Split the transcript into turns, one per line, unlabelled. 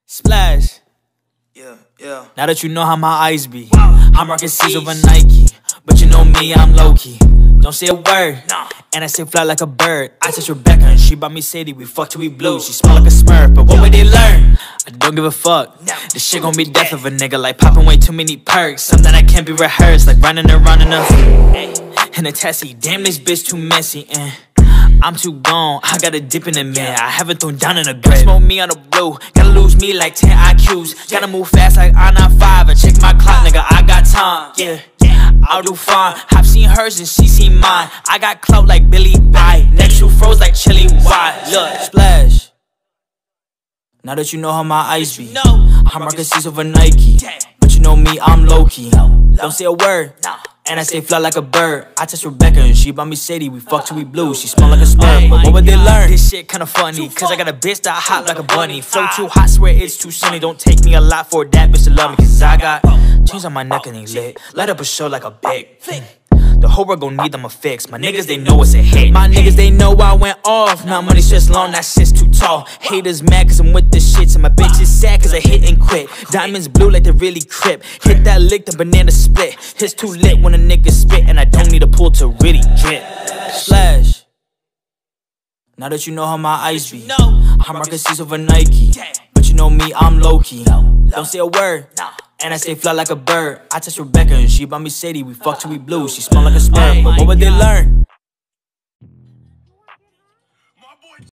Splash.
Yeah.
Now that you know how my eyes be, I'm rockin' C's over Nike, but you know me, I'm low-key. Don't say a word, and I say fly like a bird. I touch Rebecca and she bought me Sadie. We fuck till we blue. She smell like a Smurf, but what would they learn? I don't give a fuck. This shit gon' be death of a nigga, like poppin' way too many perks. Something that can't be rehearsed, like running around in a taxi. Damn, this bitch too messy. I'm too gone, I gotta dip in the man. I haven't thrown down in a grave. Smoke me on the blue, gotta lose me like 10 IQs. Gotta move fast like I-95. I check my clock, nigga, I got time. Yeah, I'll do fine. I've seen hers and she seen mine. I got clout like Billy Bye. Next you froze like Chili. Why? Look, splash. Now that you know how my eyes be, I'm rockin' C's over Nike, but you know me, I'm low-key. Don't say a word, and I say fly like a bird. I touch Rebecca and she bought me Sadie. We fuck till we blue. She smell like a Smurf, but what would they learn? This shit kinda funny, cause I got a bitch that hot like a bunny. Flow too hot, swear it's too sunny. Don't take me a lot for that bitch to love me, cause I got chains on my neck and they lit. Light up a show like a big the whole world gon' need them a fix. My niggas, they know it's a hit. My niggas, they know I went off. Now money stress long, that shit's too tall. Haters mad cause I'm with the shits, and my bitch is sad cause I hit and quit. Diamonds blue like they really crip. Hit that lick, the banana split. It's too lit when a nigga spit, and I don't need a pool to really drip. Splash. Now that you know how my eyes be, I'm rockin' C's over Nike, but you know me, I'm low-key. Don't say a word, and I say fly like a bird. I touch Rebecca and she bought me Sadie. We fuck till we blue. She smell like a Smurf, but what would they learn?